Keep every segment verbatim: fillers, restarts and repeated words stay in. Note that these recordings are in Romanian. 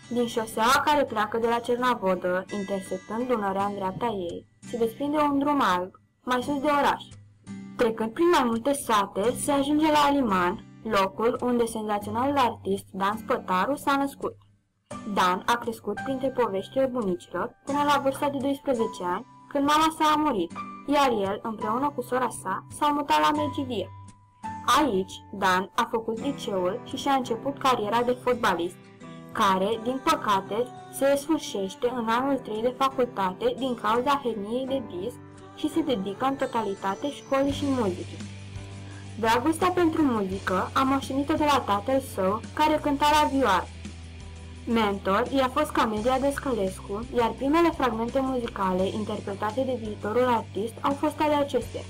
Din șoseaua care pleacă de la Cernavodă, intersectând Dunărea în dreapta ei, se desprinde un drum alb, mai sus de oraș. Trecând prin mai multe sate, se ajunge la Aliman, locul unde senzaționalul artist Dan Spătaru s-a născut. Dan a crescut printre poveștile bunicilor până la vârsta de doisprezece ani, când mama sa a murit, iar el, împreună cu sora sa, s-au mutat la Medgidia. Aici, Dan a făcut liceul și și-a început cariera de fotbalist, care, din păcate, se sfârșește în anul trei de facultate din cauza herniei de disc și se dedică în totalitate școlii și muzicii. Dragostea pentru muzică a moștenit-o de la tatăl său, care cânta la vioară. Mentor i-a fost Camelia Descălescu, iar primele fragmente muzicale interpretate de viitorul artist au fost ale acesteia.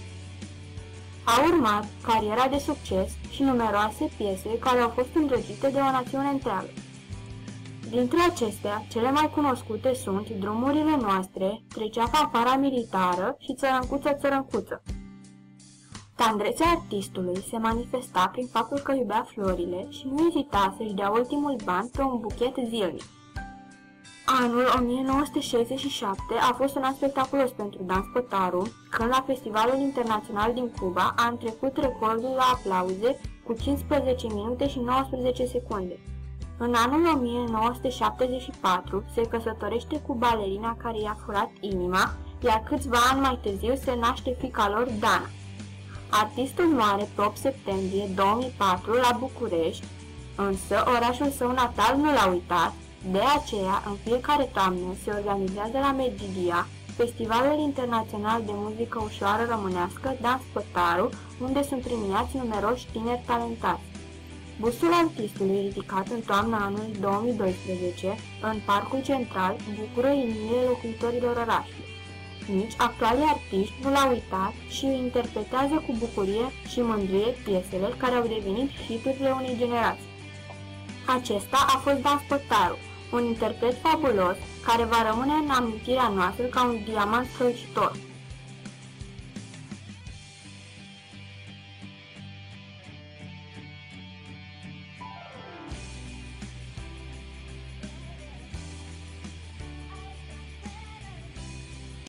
A urmat cariera de succes și numeroase piese care au fost îndrăgite de o națiune întreagă. Dintre acestea, cele mai cunoscute sunt Drumurile noastre, Trecea fanfara militară și Țărâncuță, țărâncuță. Tandrețea artistului se manifesta prin faptul că iubea florile și nu ezita să-și dea ultimul ban pe un buchet zilnic. Anul o mie nouă sute șaizeci și șapte a fost un an spectaculos pentru Dan Spătaru, când la Festivalul Internațional din Cuba a întrecut recordul la aplauze cu cincisprezece minute și nouăsprezece secunde. În anul o mie nouă sute șaptezeci și patru se căsătorește cu balerina care i-a furat inima, iar câțiva ani mai târziu se naște fiica lor, Dana. Artistul moare pe opt septembrie două mii patru la București, însă orașul său natal nu l-a uitat, de aceea în fiecare toamnă se organizează la Medgidia Festivalul Internațional de Muzică Ușoară Românească Dan Spătaru, unde sunt premiați numeroși tineri talentați. Bustul artistului, ridicat în toamna anului două mii doisprezece, în Parcul Central, bucură inimile locuitorilor orașului. Nici actualii artiști nu l-au uitat și îi interpretează cu bucurie și mândrie piesele care au devenit hiturile unei generații. Acesta a fost Dan Spătaru, un interpret fabulos care va rămâne în amintirea noastră ca un diamant strălucitor.